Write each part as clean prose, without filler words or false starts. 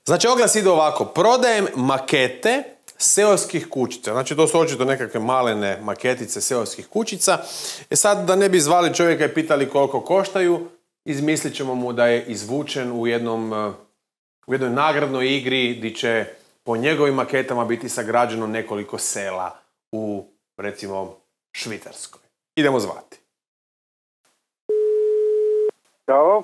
Znači, oglas ide ovako. Prodajem makete seoskih kućica. Znači, to su očito nekakve malene maketice seoskih kućica. Sad, da ne bi zvali čovjeka i pitali koliko koštaju, izmislit ćemo mu da je izvučen u jednoj nagradnoj igri gdje će po njegovim maketama biti sagrađeno nekoliko sela u, recimo, Švicarskoj. Idemo zvati. Ćao.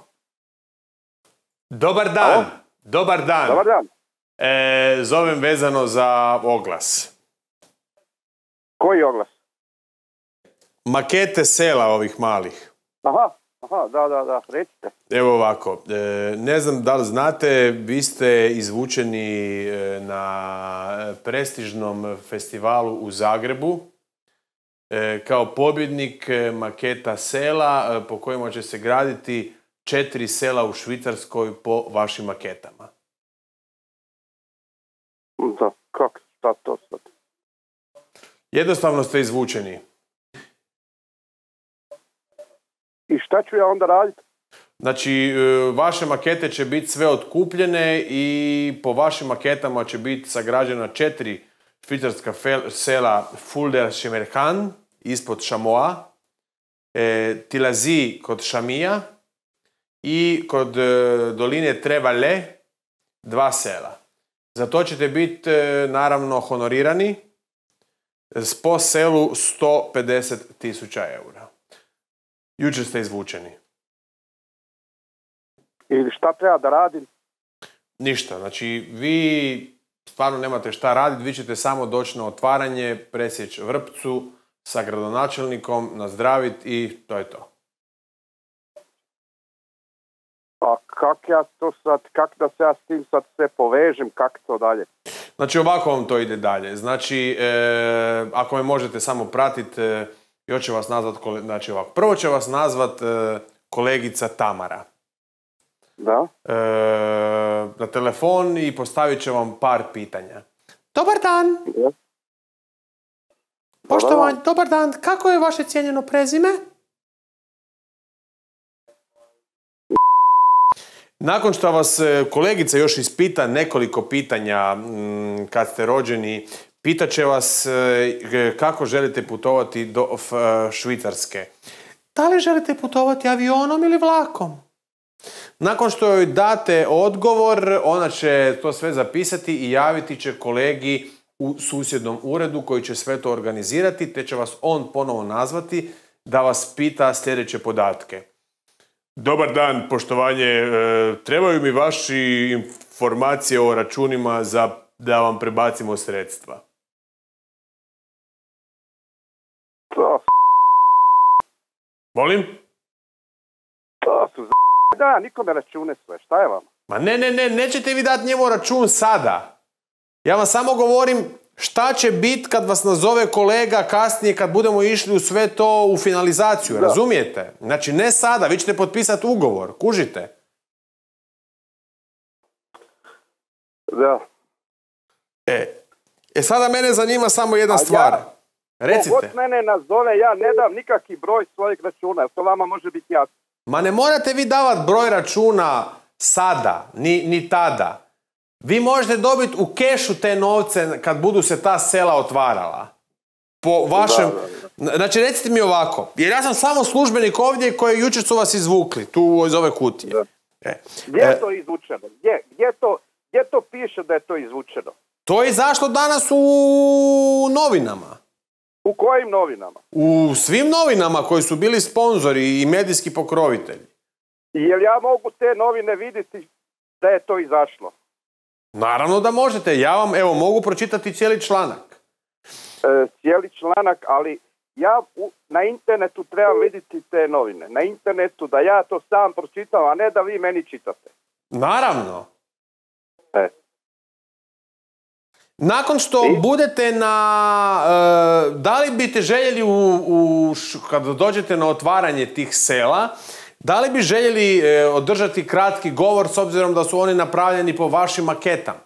Dobar dan. Alo? Dobar dan. Dobar dan. Zovem vezano za oglas. Koji oglas? Makete sela ovih malih. Aha, da, recite. Evo ovako, ne znam da li znate, vi ste izvučeni na prestižnom festivalu u Zagrebu kao pobjednik maketa sela po kojima će se graditi 4 sela u Švicarskoj po vašim maketama. Da, kako, šta to sad? Jednostavno ste izvučeni. I šta ću ja onda raditi? Znači, vaše makete će biti sve otkupljene i po vašim maketama će biti sagrađena 4 švicarska sela Fulda Šemerhan ispod Šamoa, Tilazi kod Šamija i kod doline Trevale 2 sela. Za to ćete biti, naravno, honorirani po selu 150.000 eura. Jučer ste izvučeni. I šta treba da radim? Ništa. Znači, vi stvarno nemate šta raditi, vi ćete samo doći na otvaranje, presjeći vrpcu sa gradonačelnikom, nazdraviti i to je to. A kak ja to sad, kak da se ja s tim sad sve povežem, kak to dalje? Znači, ovako vam to ide dalje. Znači, ako me možete samo pratiti, još će vas nazvat, znači ovako, prvo će vas nazvat kolegica Tamara. Da? Na telefon i postavit će vam par pitanja. Dobar dan! Ja. Poštovanje, dobar dan, kako je vaše cijenjeno prezime? Nakon što vas kolegica još ispita nekoliko pitanja kad ste rođeni, pitat će vas kako želite putovati do Švicarske. Da li želite putovati avionom ili vlakom? Nakon što joj date odgovor, ona će to sve zapisati i javiti će kolegi u susjednom uredu koji će sve to organizirati, te će vas on ponovo nazvati da vas pita sljedeće podatke. Dobar dan, poštovanje. Trebaju mi vaši informacije o računima da vam prebacimo sredstva. To Molim? su da, nikome račune sve, šta je vama? Ma nećete vi dati njemu račun sada. Ja vam samo govorim šta će biti kad vas nazove kolega kasnije kad budemo išli u sve to u finalizaciju, razumijete? Znači ne sada, vi ćete potpisati ugovor, kužite? Da. Sada mene zanima samo jedna stvar. Recite. Kogod mene nazove, ja ne dam nikakvi broj svojeg računa, to vama može biti jasno. Ma ne morate vi davati broj računa sada, ni tada. Vi možete dobiti u kešu te novce kad budu se ta sela otvarala. Po vašem... Znači, recite mi ovako, jer ja sam samo službenik ovdje koji jučer su vas izvukli, tu iz ove kutije. Gdje je to izvučeno? Gdje to piše da je to izvučeno? To je izašlo danas u novinama. U kojim novinama? U svim novinama koji su bili sponzori i medijski pokrovitelji. I jel ja mogu te novine vidjeti da je to izašlo? Naravno da možete. Ja vam, evo, mogu pročitati cijeli članak. Cijeli članak, ali ja na internetu trebam vidjeti te novine. Na internetu da ja to sam pročitam, a ne da vi meni čitate. Naravno. Nakon što budete da li biste željeli kada dođete na otvaranje tih sela, da li bi željeli održati kratki govor s obzirom da su oni napravljeni po vašim maketama?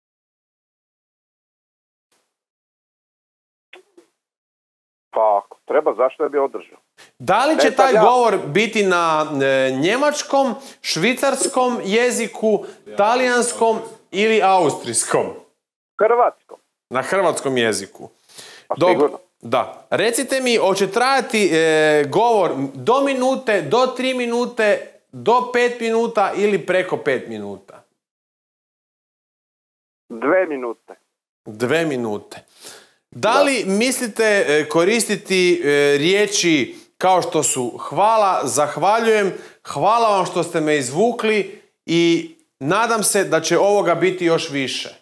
Pa ako treba, zašto bi održao? Da li će taj govor biti na njemačkom, švicarskom jeziku, talijanskom ili austrijskom? Hrvatskom. Na hrvatskom jeziku. Sigurno. Da. Recite mi, hoće trajati govor do minute, do 3 minute, do 5 minuta ili preko 5 minuta? 2 minute. 2 minute. Da li mislite koristiti riječi kao što su hvala, zahvaljujem, hvala vam što ste me izvukli i nadam se da će ovoga biti još više?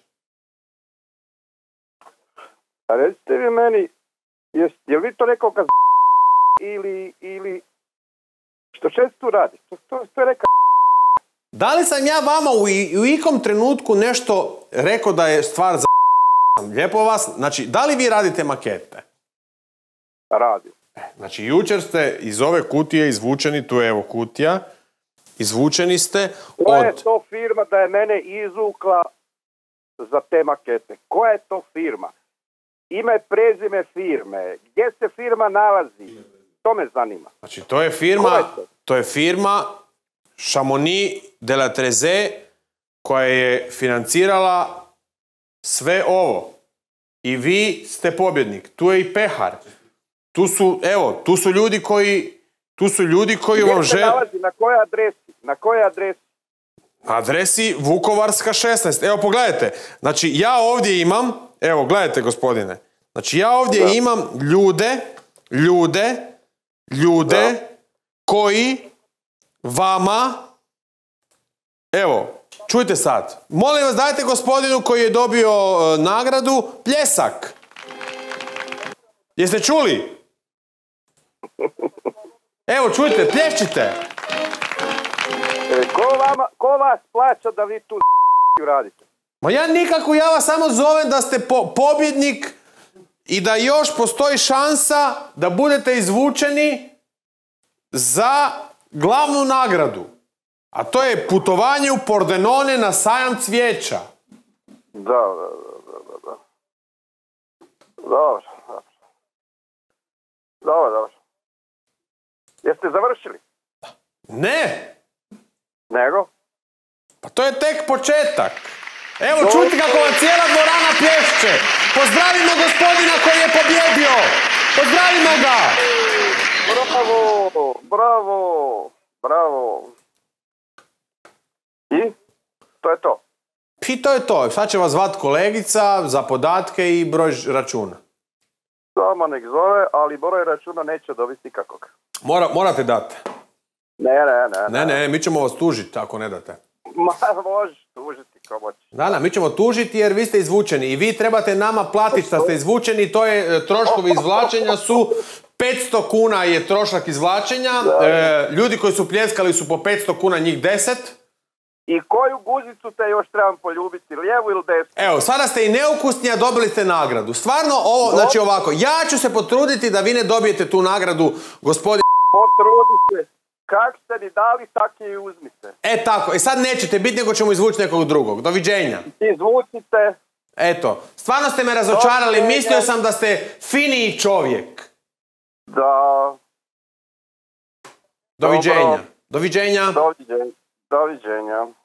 A recite vi meni, je li vi to rekao kad ili što čest tu radi? To je rekao. Da li sam ja vama u ikom trenutku nešto rekao da je stvar za lijepo vas? Znači, da li vi radite makete? Radim. Znači, jučer ste iz ove kutije izvučeni, tu je evo kutija, izvučeni ste od... Koja je to firma da je mene izvukla za te makete? Koja je to firma? Ime, prezime firme. Gdje se firma nalazi? To me zanima. Znači, to je firma Chamonix de la Treze koja je financirala sve ovo. I vi ste pobjednik. Tu je i pehar. Tu su ljudi koji vam žele... Gdje se nalazi? Na kojoj adresi? Na kojoj adresi? Na adresi Vukovarska 16. Evo, pogledajte. Znači, ja ovdje imam... Evo, gledajte, gospodine. Znači, ja ovdje imam ljude koji vama... Evo, čujte sad. Molim vas, dajte gospodinu koji je dobio nagradu pljesak. Jeste čuli? Evo, čujte, plješćite. Ko vas plaća da vi tu radite? Ma ja nikako, ja vas samo zovem da ste pobjednik i da još postoji šansa da budete izvučeni za glavnu nagradu. A to je putovanje u Pordenone na sajam cvijeća. Da. Dobro. Jeste završili? Ne. Nego? Pa to je tek početak. Evo, čujte kako vam cijela dvorana plješće. Pozdravimo gospodina koji je pobjedio. Pozdravimo ga. Bravo. I? To je to. I to je to. Sad će vas zvat kolegica za podatke i broj računa. Samo nek zove, ali broj računa neće dobiti nikakvog. Morate dati. Ne. Mi ćemo vas tužiti ako ne date. Ma, možeš tužiti ko moći. Da, mi ćemo tužiti jer vi ste izvučeni i vi trebate nama platiti što ste izvučeni, to je troškovi izvlačenja su 500 kuna je trošak izvlačenja, ljudi koji su pljeskali su po 500 kuna, njih 10. I koju guzicu te još trebam poljubiti, lijevu ili desnu? Evo, sada ste i neukusni, a dobili ste nagradu. Stvarno ovo, znači ovako, ja ću se potruditi da vi ne dobijete tu nagradu, gospodin... Potrudi se. Kak ste mi dali, tak je i uzmite. Tako, sad nećete biti, nego ćemo izvući nekog drugog. Doviđenja. Izvucite. Eto, stvarno ste me razočarali, mislio sam da ste finiji čovjek. Da. Doviđenja. Doviđenja. Doviđenja.